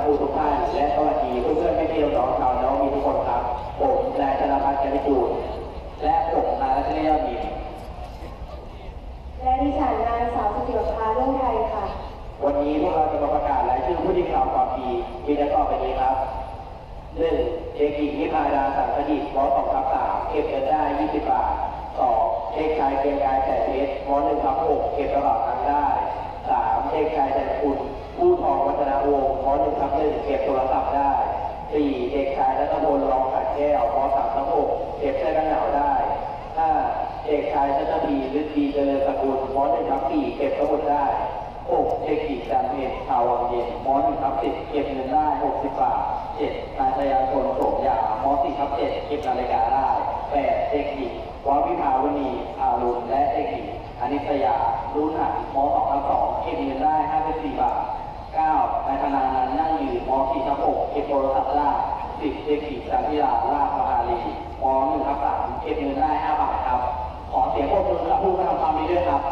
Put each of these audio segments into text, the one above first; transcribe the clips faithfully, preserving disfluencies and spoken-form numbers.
ครูทุกท่านและสวัสดีเพื่อนๆพี่ๆน้องๆชาวน้องมีทุกคนครับผมนายธนภัทร กันจูนและผมนายรัตเนยมินและดิฉันนางสาวสุจิรภาเรื่องไทยค่ะวันนี้พวกเราจะมาประกาศรายชื่อผู้ที่กล่าวความดีมีดังต่อไปนี้ครับหนึ่งเด็กหญิงนิพาดาสังคดิษฐ์ม.สองทับสามเก็บเงินได้ยี่สิบบาทสองเด็กชายเกียงกายแสนเพชรม.หนึ่งทับหกเก็บกระเป๋าตังค์ได้สามเด็กชายแสนคุณผู้ทองวัฒนาวงศ์ม.หนึ่งทับหนึ่งเก็บโทรศัพท์ได้สี่เด็กชายรัตพลรองขัดแก้วม.สามทับหกเก็บเสื้อกันหนาวได้ห้าเด็กชายชัชพีฤทธิ์ดีเจริญสกุลม.หนึ่งทับสี่เก็บสมุดได้หกเด็กหญิงจันเพชรชาววังเย็นม.หนึ่งทับสิบเก็บเงินได้หกสิบบาทเจ็ดนายชยาชนโสมยาม.สี่ทับเจ็ดเก็บนาฬิกาได้แปดเด็กหญิงววิภาวณีอารุณและเด็กหญิงอนิสยารุ่นหันม.สองทับสองเก็บเงินได้ห้าสิบสี่บาทเก้านายธนานันท์นั่งยืนม.สี่ทับหกเก็บโทรศัพท์ได้สิบเด็กหญิงจันทิราลาภมหาลีม.หนึ่งทับสามเก็บเงินได้ห้าบาทครับขอเสียงปรบมือกับผู้กระทำความดีด้วยครับ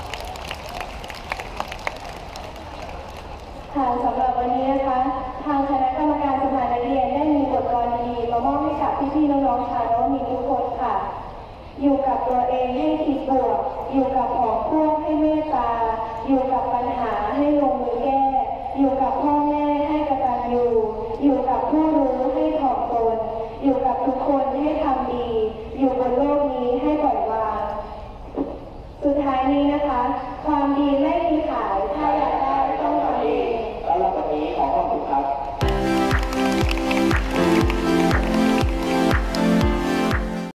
ค่ะสำหรับวันนี้นะคะทางคณะกรรมการสภานักเรียนได้มีบทกลอนดีๆมามอบให้กับพี่ๆน้องๆชาวนวมินทร์ทุกคนค่ะอยู่กับตัวเองให้คิดบวกอยู่กับของพวกให้เมตตาอยู่กับปัญหาให้ลงมือแก้อยู่กับพ่อแม่ให้กตัญญูอยู่กับผู้รู้ให้ถ่อมตนอยู่กับทุกคนให้ทำดีอยู่